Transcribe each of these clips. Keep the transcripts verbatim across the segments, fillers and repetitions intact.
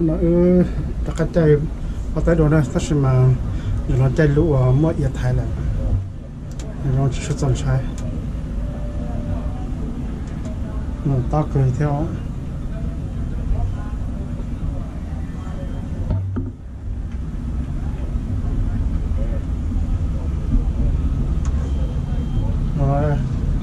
nó ư tất cả chạy có tới đó này tất nhiên mà nó chạy lũ ở mỗi ít thái là nó chỉ xuất dòng trái nó ta cười theo rồi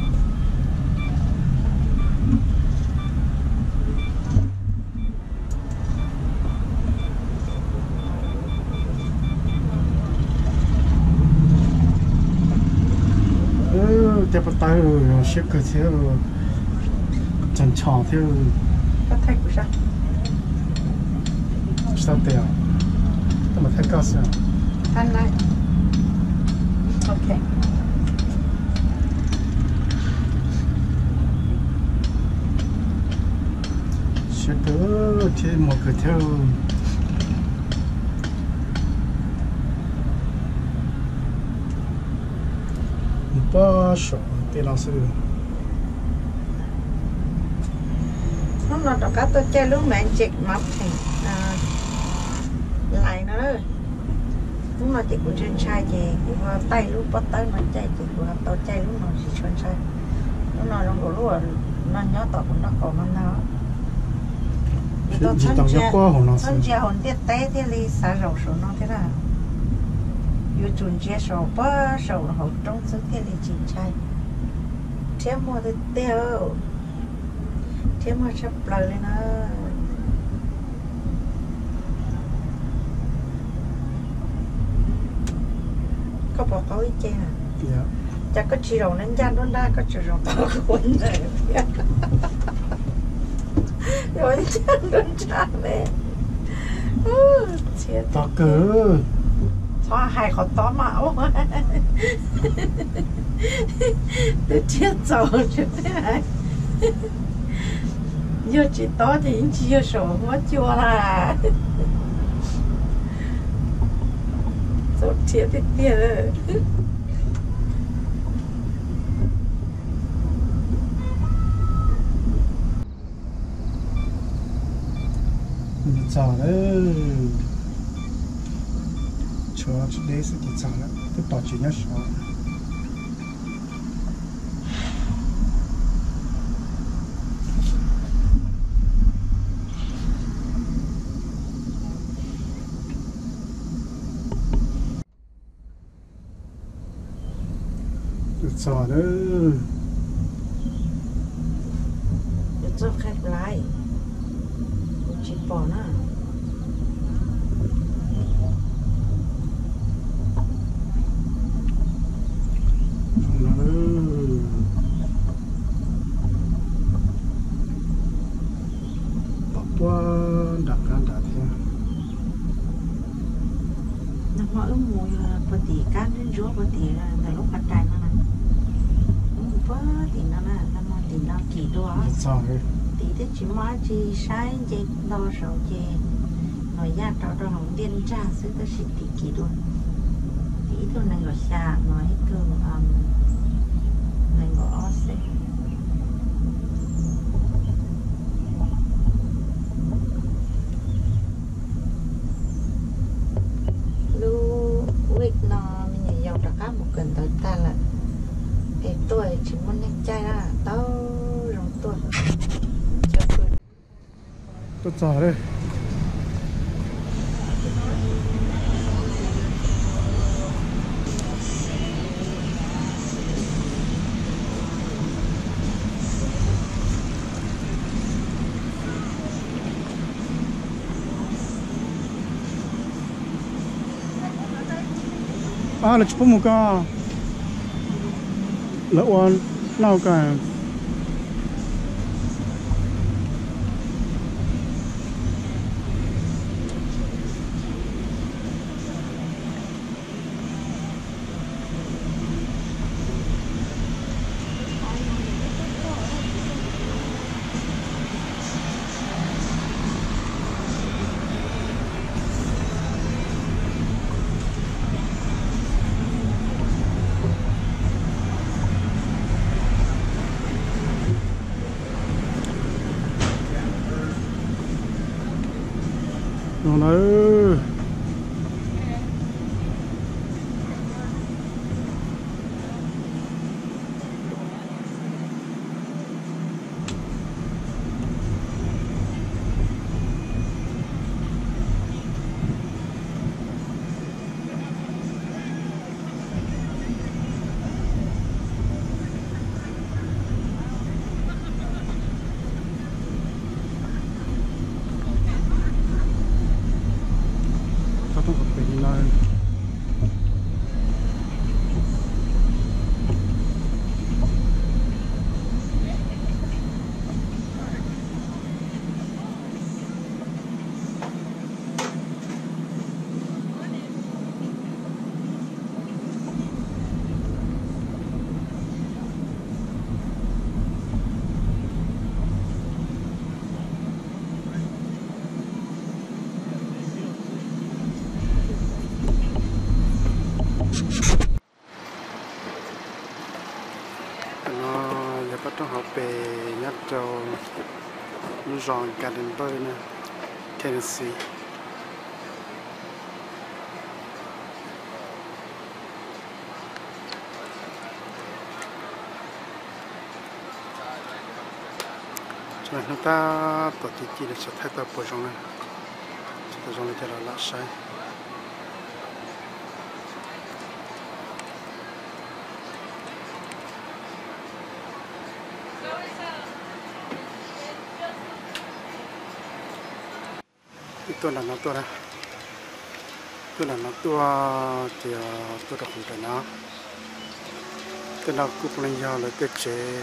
để bắt tay rồi xếp cái theo chân chọn theo bắt thay của sao sao tiêu nhưng mà thay cao sao thanh này ok xếp cái thêm một cái theo ba số tiền là sao nó là tất cả tôi chơi lúc mẹ chịu mập thì lại nữa lúc nào chị cũng chơi sai chị cũng tay lúc bắt tới nó chơi chị cũng tôi chơi lúc nào chị chơi sai lúc nào trong lúc nó nhớ tao cũng nó còn nó nó tôi thân chia thân chia hồn tiết tế thì đi xả rầu số nó thế nào yêu chuẩn chia số ba số là hậu trong sức thì đi chỉnh trai thêm một cái tiêu thêm một sắp lời lên nó có bỏ có ý chê à chắc có chỉ đầu nên gian luôn đã có chỉ đầu tao quên rồi rồi chân luôn cha mẹ tao cứ xóa hai khó tó mạo tôi chết rồi chứ thế này giờ chỉ tó thì chỉ có sổ mất chua là sốt chết thì tiền chào đấy cho đây sẽ đi chào đấy tiếp tục chỉ nhớ số chào đấy rất khách lại chỉ bỏ nó qua đặt ra đặt theo nó mỗi mùi bờ tỉ cán đến rúa bờ tỉ là từ lúc bắt trái nó này bờ tỉ nó là nó mà tỉ nó kỳ đua tỉ thế chỉ má chỉ sai chỉ đo sầu chỉ nói ra trò trò hỏng điên tra sức tới sự tỉ kỳ đua tỉ thôi này gọi xa nói thường này gọi ó xe nó mình giàu trả cá một cần tới ta là cái tuổi chỉ muốn nhanh trai ra tao rong tuổi tôi chờ đây à là chụp một cái là oan nào cả nữa không có tiền nơi nó giờ bắt đầu học về nhất cho nó ròn Gatlinburg nè Tennessee cho nên chúng ta tổ chức chỉ để sẽ thay đổi bộ rong này bộ rong này cho là lạ sai tôi là nó tôi đây tôi là nó tôi thì tôi đọc không nó tôi là cục lên nhau là cái chế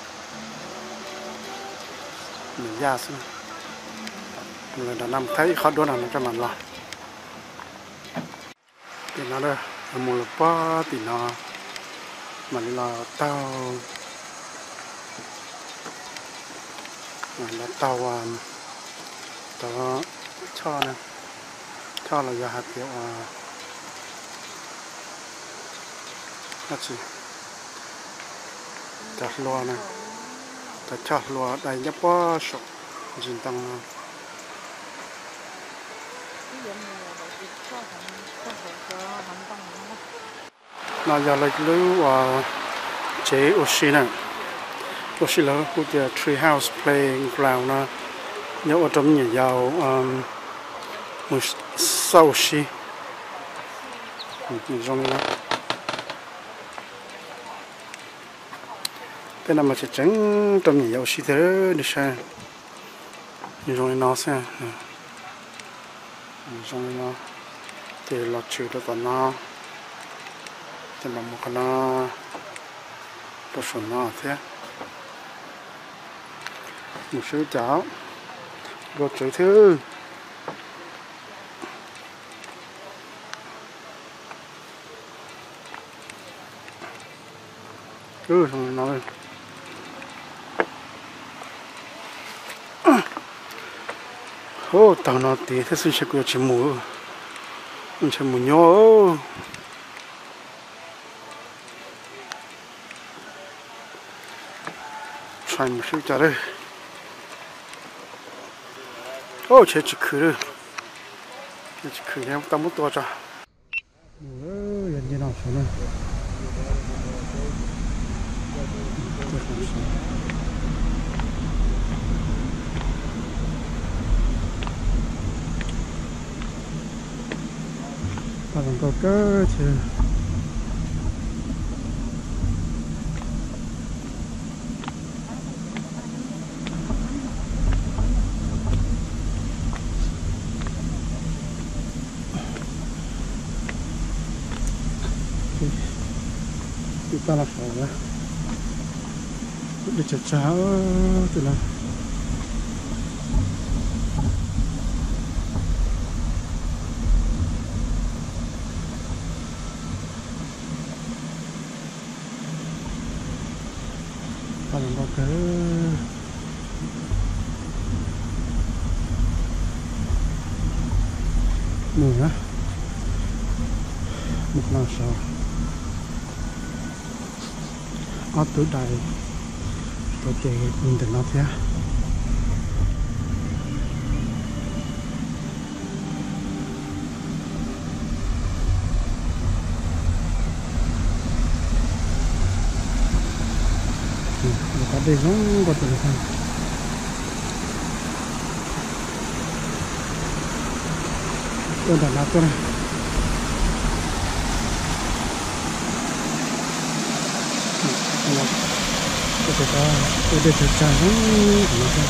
mình ra xem người đã làm thấy khó đua nào nó cho mình làm thì nó đây một lúc ba thì nó mình là tao mình là tao tao cho nè cho là giờ hạt kiểu à là gì chặt loa nè chặt chặt loa đây nhấp quá sọc dính tăng là giờ lại lưu à chế oxy nè oxy là khu vực tree house playing ground nè nhớ ở trong nhà giàu một sau xí mình dùng nó cái nào mà chỉ tránh trong nhà giàu xí thế đi xem mình dùng nó xem mình dùng nó thì lọt chịu được tận nó thì là một cái nó το σωνά thế một số cháo rồi chơi thứ ừ thằng nói ô tao nó tí thế sự sẽ có chim mù chim mù nhỏ phải một số cháo đây ô chế chỉ khử chế chỉ khử em tao muốn to cho ôi giờ như nào xuống đây ta còn có cơ chứ ta là phải đó để cháo cháo từ nào ta làm bao cái mùi á một nào sao ở tuổi đại tôi chơi internet thế đây không có tụi này tôi đã làm tôi này tôi sẽ có tôi để cho trái không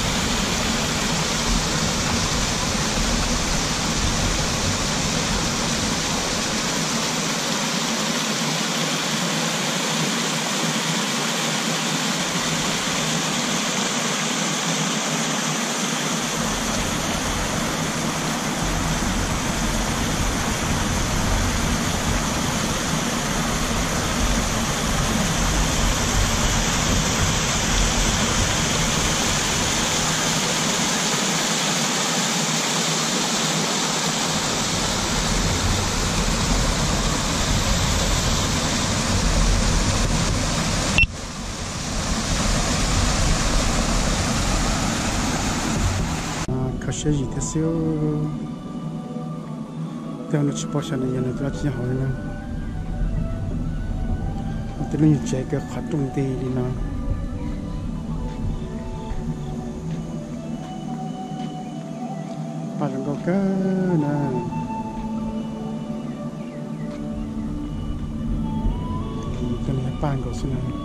sẽ gì thế siêu theo nó chỉ bỏ sang này nó ra chỉ hỏi nó từ lúc chạy cái khát trung tì đi nó bắt đầu có cái nè cái này pan của xin này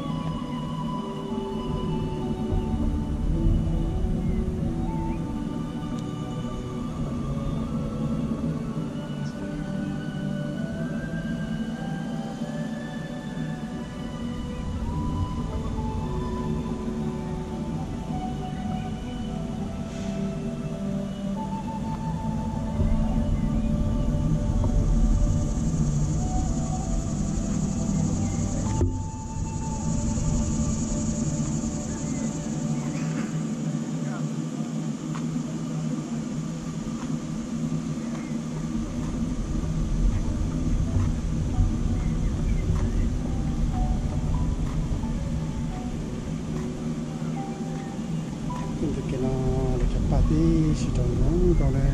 cái nó là chặt bát đi chỉ trồng nó còn đây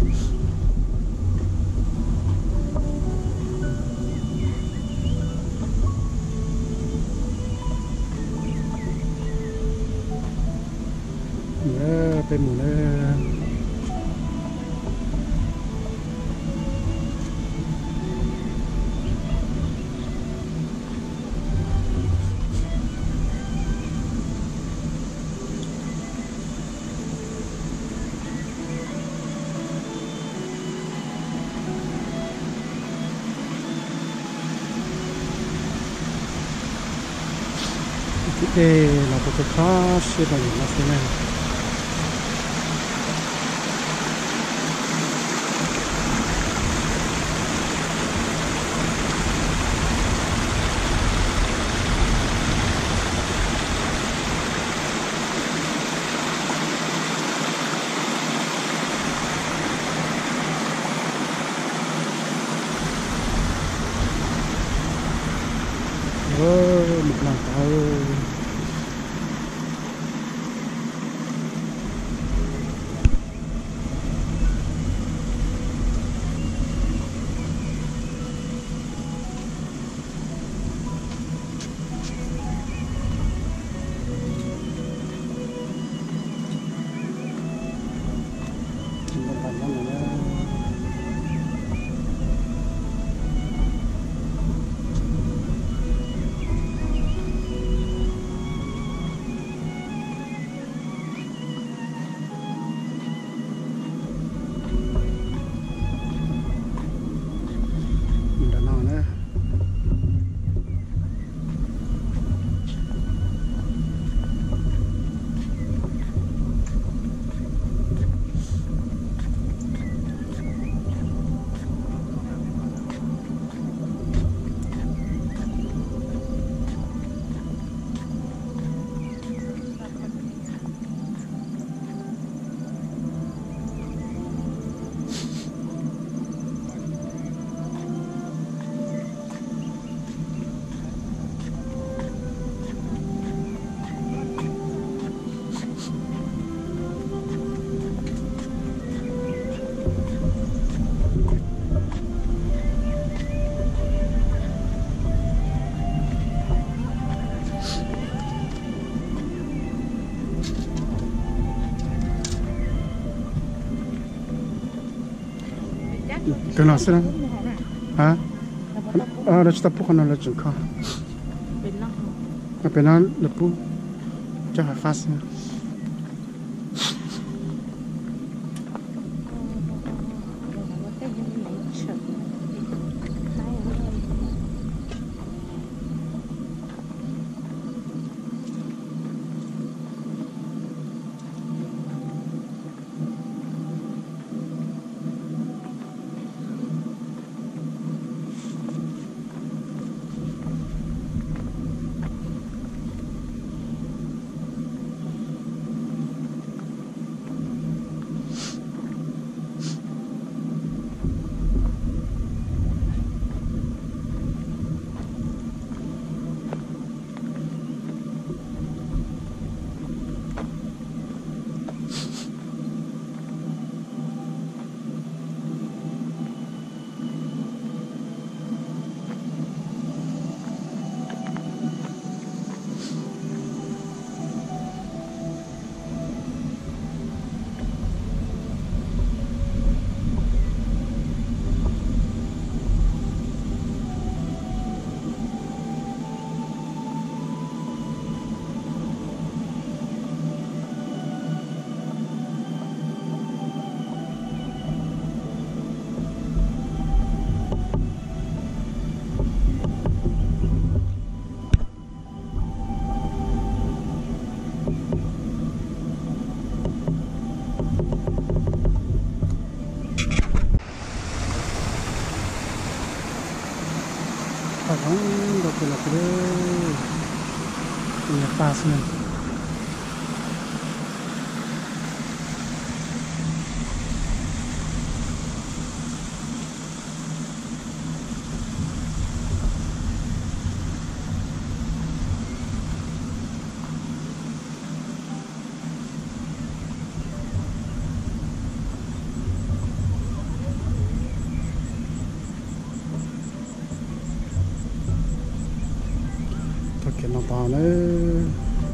nữa bên mù nữa đây là một cái khó xưa là những cái này một lần tao cái nào xem hả à đó chúng ta bút con nào là chừng không bên nó là bút cho phải phát xem Parang dati na kaya pinapas na. Cái nó to nữa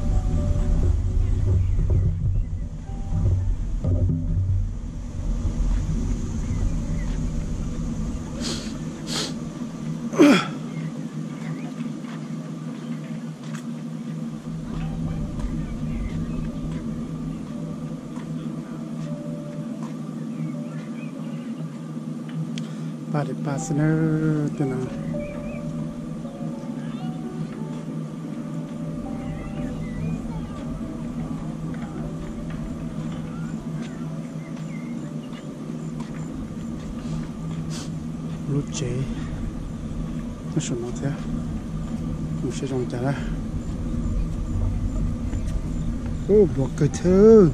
ba để ba xin nữa thế nào lúa chế nó sụn nó thế một số dòng chả ra ô bỏ cái thơ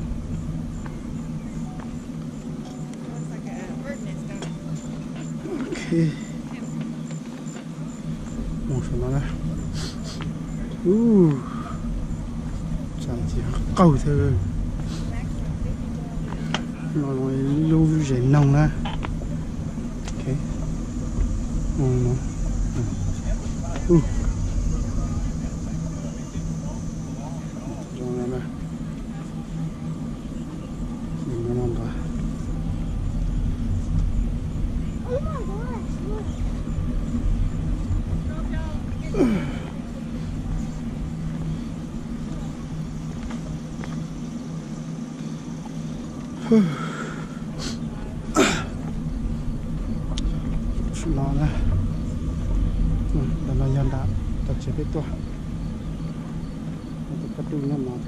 ok một số nó ra u chả chỉ câu thơ rồi rồi lưu dễ nồng ra ok ừ ừ rồi nè mình nó ngon rồi nó nè là nhân đạo tập chế biết tôi tập trung nó thế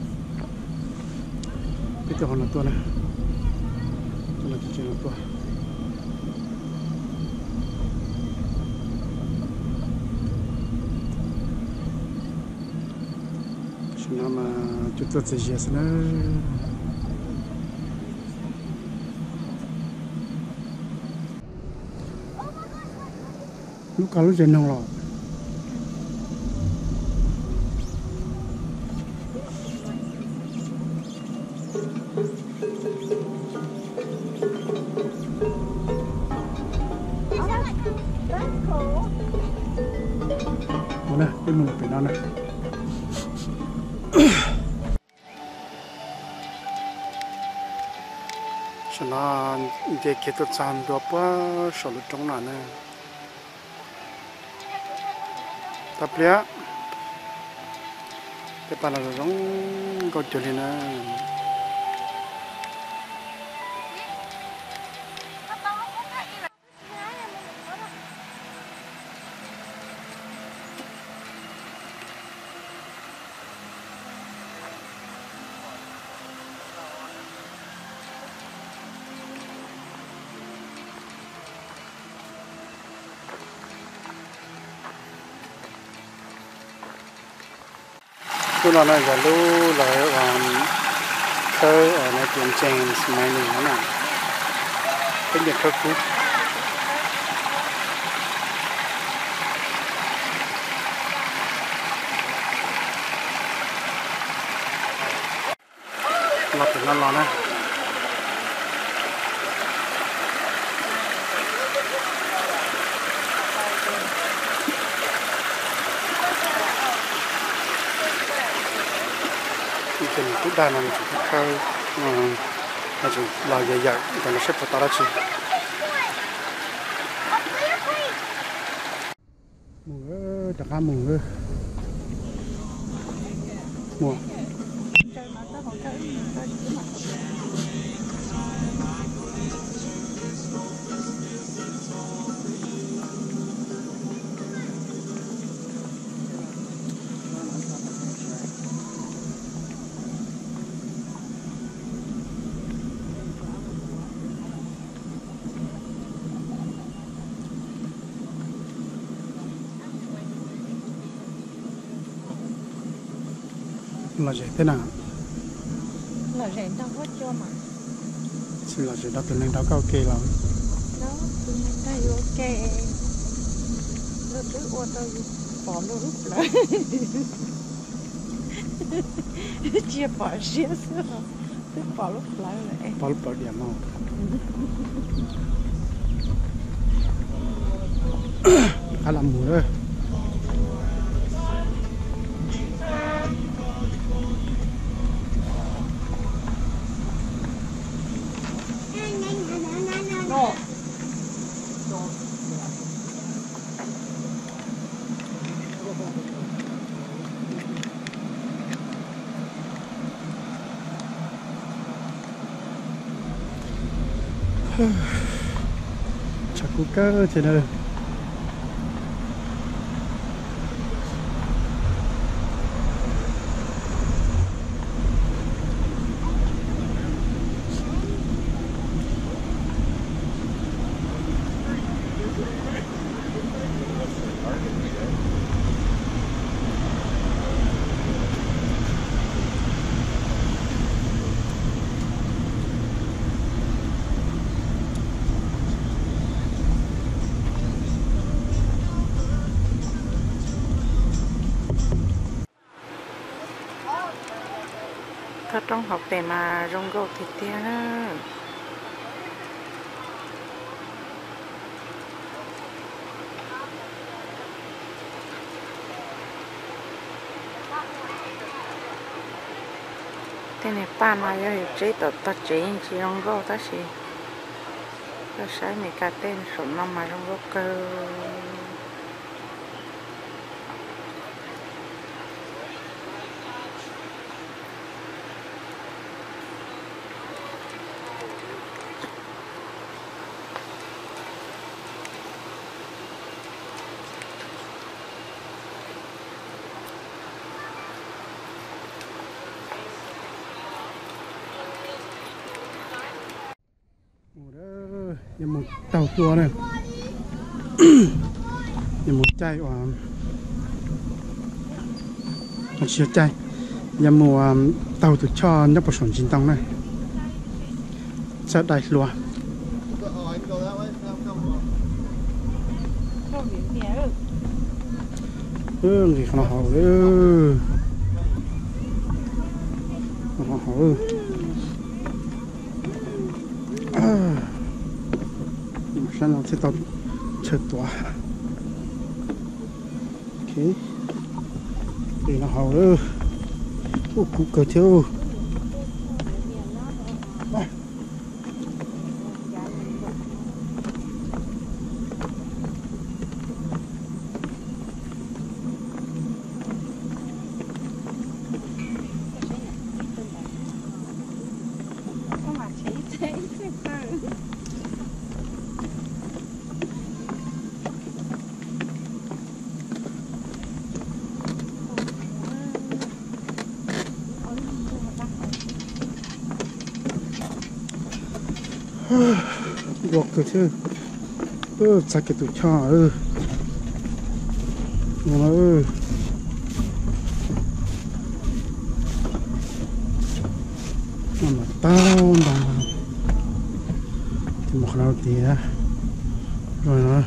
biết tôi là tôi này tôi là chế tôi nó mà chúng tôi sẽ chia sẻ nó lúc cả lúc trên nông lò nè cái mùi phải nó nè cho nó để kết thúc sản đó quá số lượng trong là nè tập lẽ cái bàn là giống câu chuyện này nè lúc nào này giờ lúc là tới ở nơi tiền James mấy người nữa cái việc khắc phục lọt từ lon lon á thì cũng đa năng chỉ khơi mà chỉ là dày dày thì nó sẽ phải tạo ra chi mùa đặc ăn mùa mùa là gì thế nào? Là gì đâu có cho mà. Xin là gì đó từ nâng đó có ok lắm. Đó, từ nâng đó ok. Nó cứ ô tô bỏ nó rút lại. Chia bỏ xía xưa. Cứ bỏ lúc lại lại. Bỏ lúc bỏ điểm không? Khá là mùa đấy. Chắc cũng cơ thế này trong học để mà rong gạo thịt tia đó. Thế này ba mà giờ chế tạo tật chế chỉ rong gạo ta chỉ cái sai mấy cái tên số năm mà rong gạo cơ như một tàu tua này như một chai của một chiếc chai như một tàu từ cho nhóc một sản chính tông này sẽ đại lúa ừ thì nó hậu ừ nó hậu à sáng nào sẽ tao chơi tỏa ok thì nó hậu nữa ô cụ cờ thiếu Walk cái thứ, ơ, chắc cái tụi cho ơ, nó ơ, mà tao mà, thì một nào thì á, rồi nó,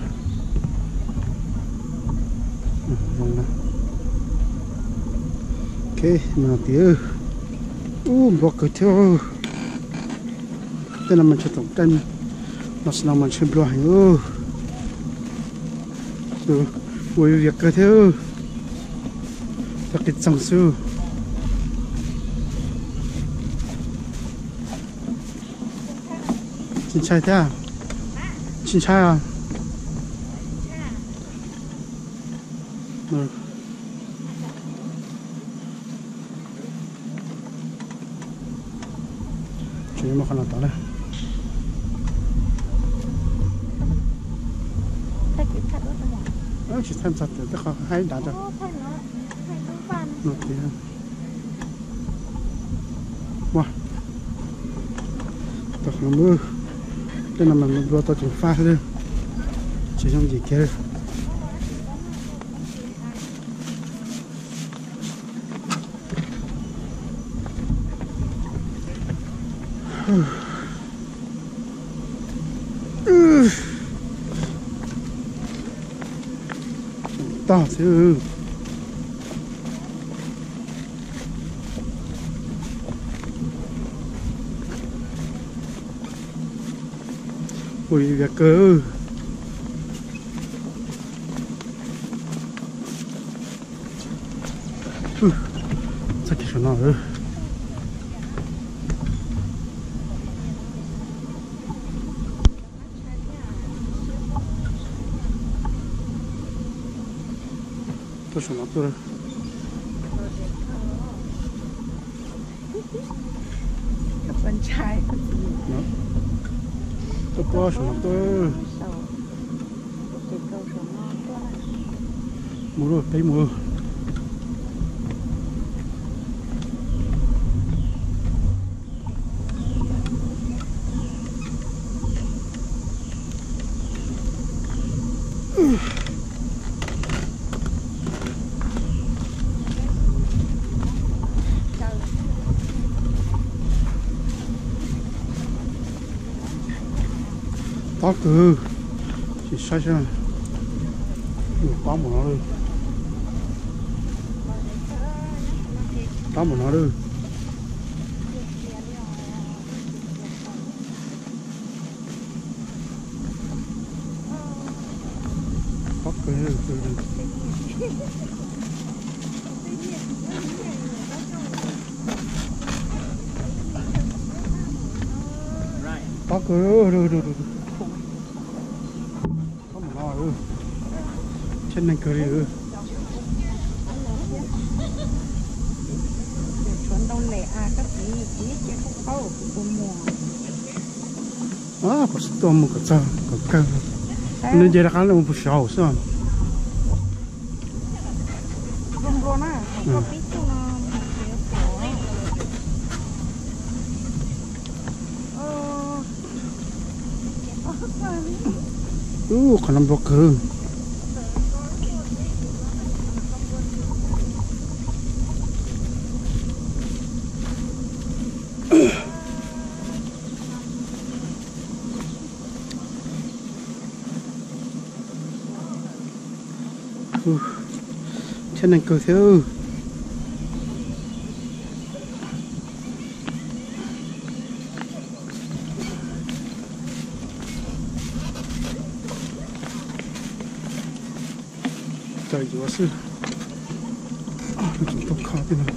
rồi nó, ok, mà tí ơ, u, walk cái thứ, tên là mình sẽ tổng tên. Nó sẽ làm mình xem lo hành ơ rồi vui việc cơ theo chắc cái chẳng sư chín chai thế à chín chai à rồi chỉ một con nào đó này chỉ tham gia được tất cả hai đã rồi nốt thì wow tất cả mưa đây là mình vừa tao chụp pha lên chỉ trong gì kia to chứ ui việc cơ chắc cái nào rồi tôi xuống tôi rồi กับคนชาย tôi có xuống tôi mua rồi thấy mua có cứ chỉ sai sai có một nó đi có một nó đi có cái có cái rồi rồi trên này cười ừ chuẩn đông lệ à các thứ gì chứ không có của mùa à có số một cái sao có cái nên giờ là một sáu sao rôm rôm à có biết cho nó ừ còn làm bọc cơ trên này cười theo trời gió sư à nó chúng tôi khó thế nào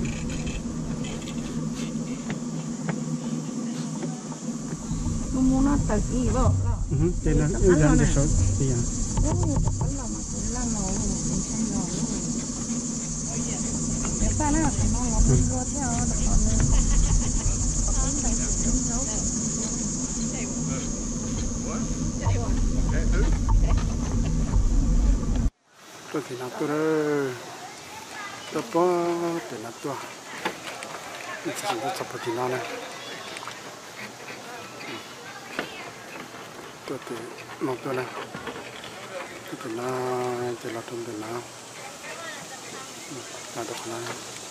nó muốn nó tự ý bộ ừ đây là yêu dân để sống thì à tôi thì nạp tôi đây tôi có để nạp tôi mình chỉ cần chụp một tí nào này tôi thì một tôi này tôi thì nó chỉ là trong thì nó là được nó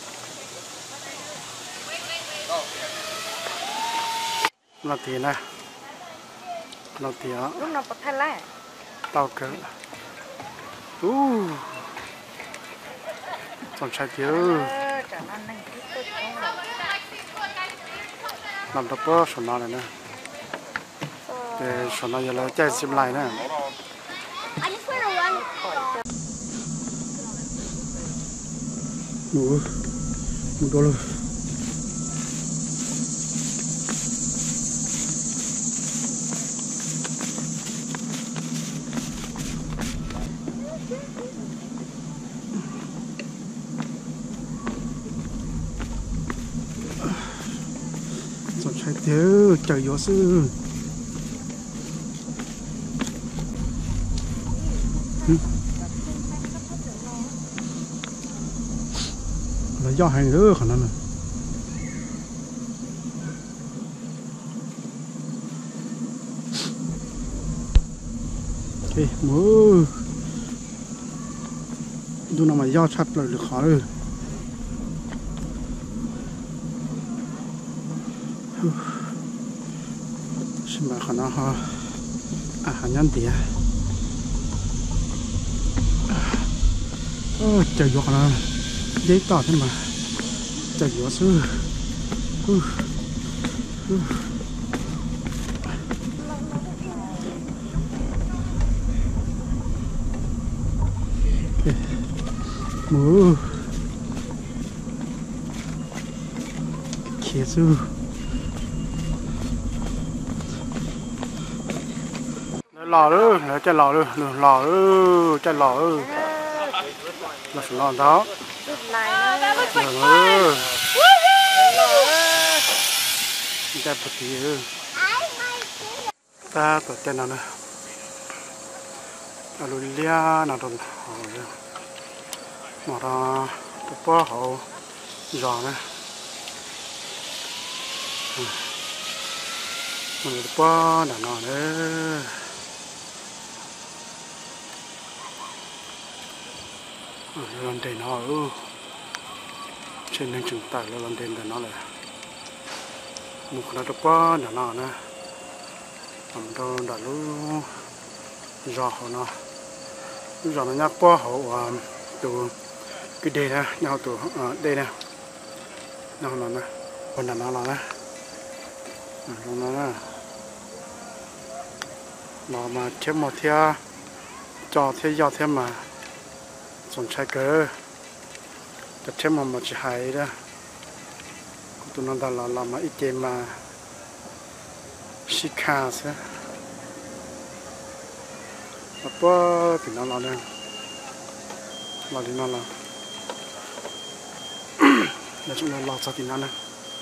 nó thì nè nó thì á lúc nào bắt thay lại tao cỡ u còn sai chứ làm tập bơ sổ nó này nè để sổ nó giờ là chạy xìm lại nè đủ đủ đô luôn còn sai chứ trời gió sư là do hành nữa khả năng này ok mưaดูnào mà do chặt rồi được khó rồi xin mời khả năng ha à hành nhân tía ơ trời gió khả năng giấy tờ thế mà trời gió sư uh, uh. Okay. Mưa kia sư lò đó là cái lò đó lò đó cái lò đó là phải lò đó rồi cái bát kia ta tổ tên nào nè aloe lia nào rồi mà ra tập bơ hậu giò nè mình tập bơ nào nào nữa lần đèn họ ừ trên nền trừng tải là lần đèn để nó lại một cái tập bơ nào nào nè làm đâu đã lu giò họ nó giò nó nhát bơ hậu từ cái đây nè nhau từ đây nè nào nào nè còn là nó là nè nó nè nó mà thêm một thia cho thêm giò thêm mà sον trái cơ tập thêm một một chỉ hay đó tụi nó đã là làm ít tiền mà shika sẽ apa thì nó làm nè làm đi nó làm nói chung là làm sao thì nó nè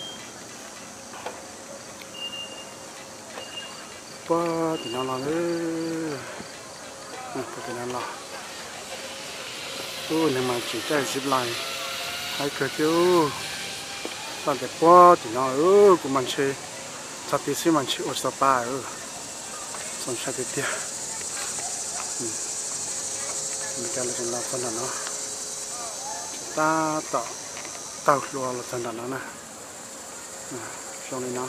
apa thì nó làm đấy thì nó làm ôi nhưng mà chỉ chạy zip line hay cơ chứ sao để qua thì nó ơ của mình chơi sao tí xíu mình chơi ở sapa ơ xong sao tí tia mình cái là cái là phần nó ta tạo tạo luôn là phần nó nè xong này nó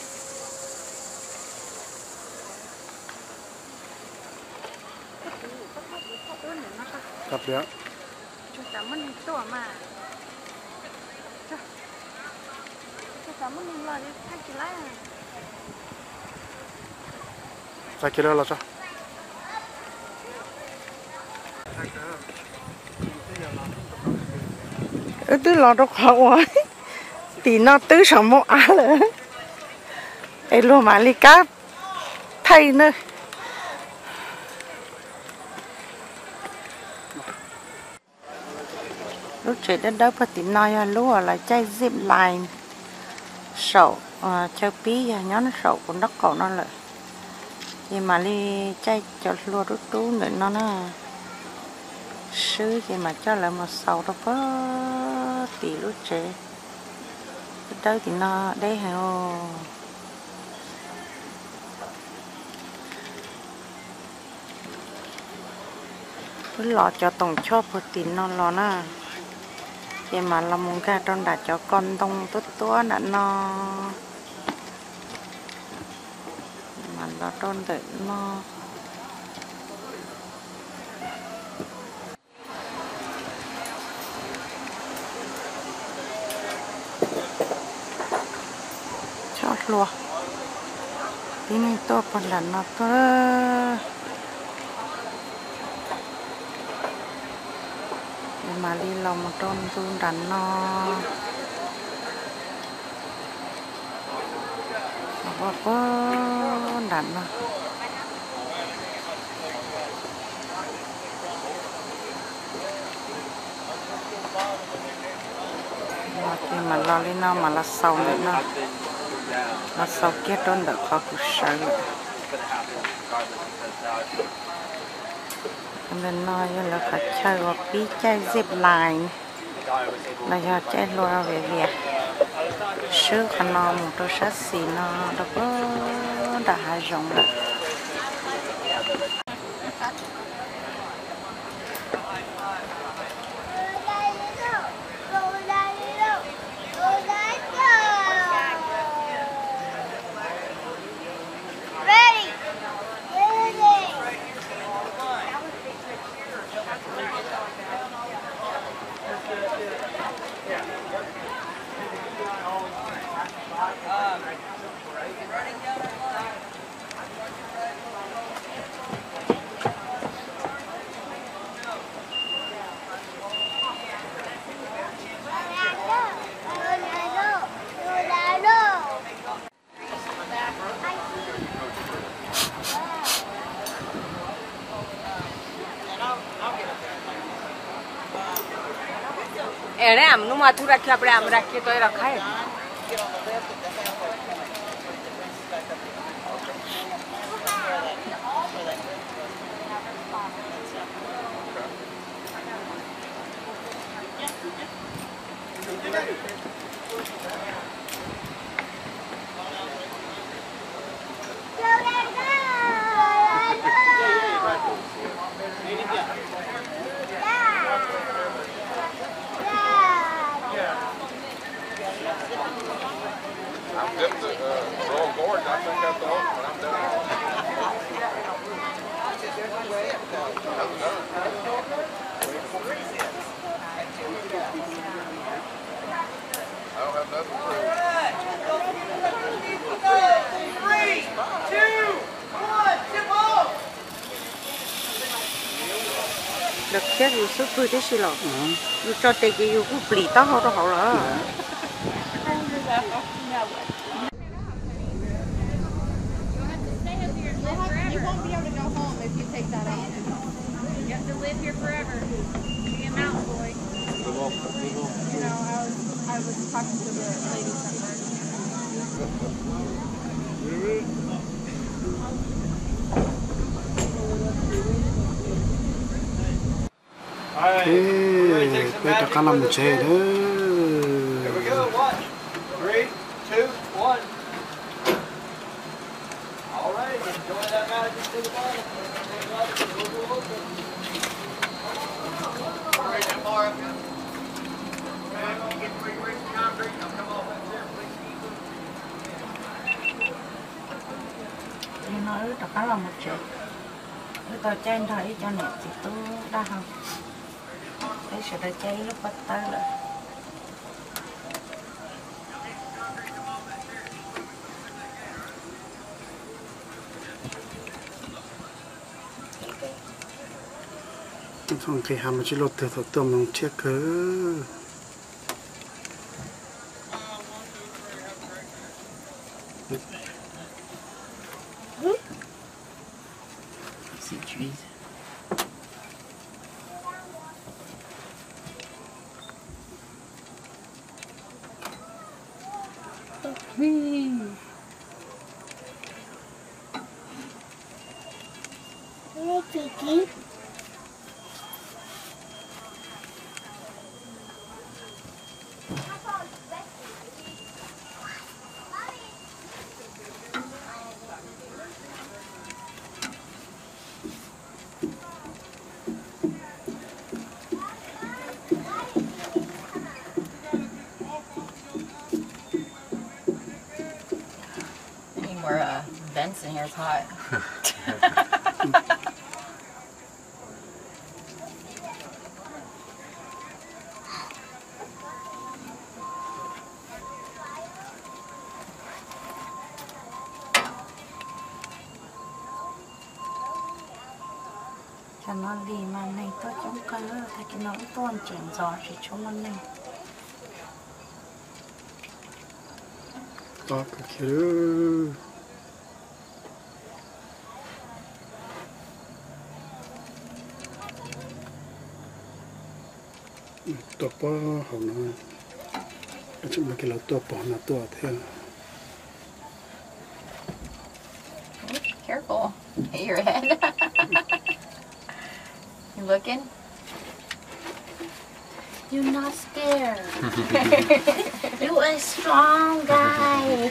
tập đấy cảm ơn tổ mà cảm ơn là thay cái lá thay cái đó là sao ừ tôi lo đâu khó quá thì nó tứ sống một á nữa ấy luôn mà đi cá thay nữa lúc trẻ đến đó phải tìm nói lúa là chạy zip line sầu chơi pí nhớ nó sầu của nó còn nó lại nhưng mà đi chạy cho lúa rút rú nữa nó nó sứ thì mà cho lại một sầu đó có tỷ lúc trẻ tới thì nó đây hả lọ cho tổng cho protein nó lọ na vậy mà là muốn cả trong đã cho con đông tốt tốt đã nó mà nó trong để nó chót luôn tí này to phần là nó to mà đi lòng trong run đắn nó có có đắn nó mà khi mà lo lên nó mà là sầu nữa nó là sầu kia trôn được khó cứu sợ nên nói là phải chơi một tí chơi dịp lại là do chơi loa về việc sữa khăn nó một đôi sát xì nó đâu có đã hai rộng rồi એને આમનું માથું રાખીએ આપણે આમ રાખીએ તો એ રખાય được chết rồi số tôi thế xí lọ rồi cho tay cái yêu cũng bì tao họ đâu họ là You won't be able to go home if you take that off. You have to live here forever. Be a mountain boy. You know, I was I was talking to the lady somewhere. Ê, bây giờ cá làm chè đó. Here we go. One, three, two, one. All right, enjoy that magic to the bottom. All right, that bar up here. Man, you get where you reach the concrete. Now come off that chair, please. thì nói là cá là một triệu cái tờ trên thấy cho nè chỉ tôi đa không cái sự tờ cháy lúc bắt tay rồi xong thì hàm chỉ lột từ tôm lòng chiếc cớ c'est cuit. Oui. Hey, Kiki. here is hot. Cho nó đi mà này tôi chống cơ thì cái nó tuôn chuyển gió thì chúng nó này. Đó cái kiểu tổ bò hậu nó chúng là cái lẩu tổ bò nó tổ theo. Careful, hit your head. You looking? You're not scared. You a strong guy.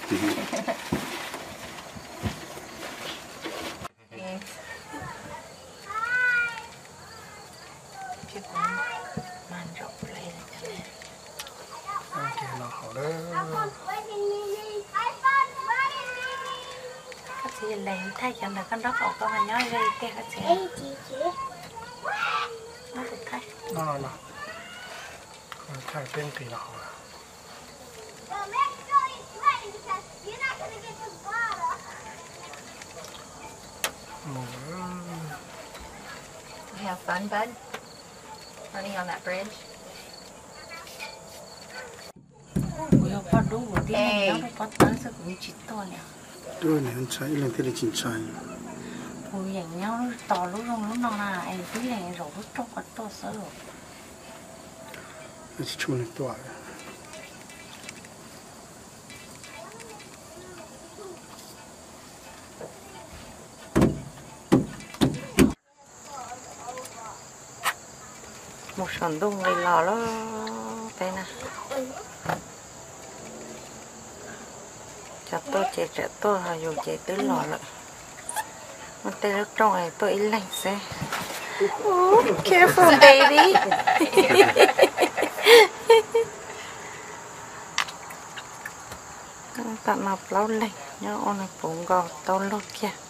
Chứ cũng mang rộng lên cho nên. Cái nó hậu đó. Cái gì lấy thay cho nó con đất ở con mà nhớ gây cái cái gì. Nó được thay. Nó nó nó. Thay tên kỳ nó hậu. You have fun, bud? Running on that bridge? Hey. Đôi này ăn trái lên thế là chín trái. Ui dạng nhau nó to lúc rong lúc nào là em cứ này rồi lúc trong có to sơ rồi. Nó chỉ chung lên to. Một sòn đông người lò đó đây nè. Chặt tôi chạy chạy tôi hay dùng chạy tới lò lại. Mà tay lúc trong này tôi ý lạnh xe. Oh, careful baby. Tạm nạp lâu lạnh nhá, ôn là cũng gò tao lột kìa.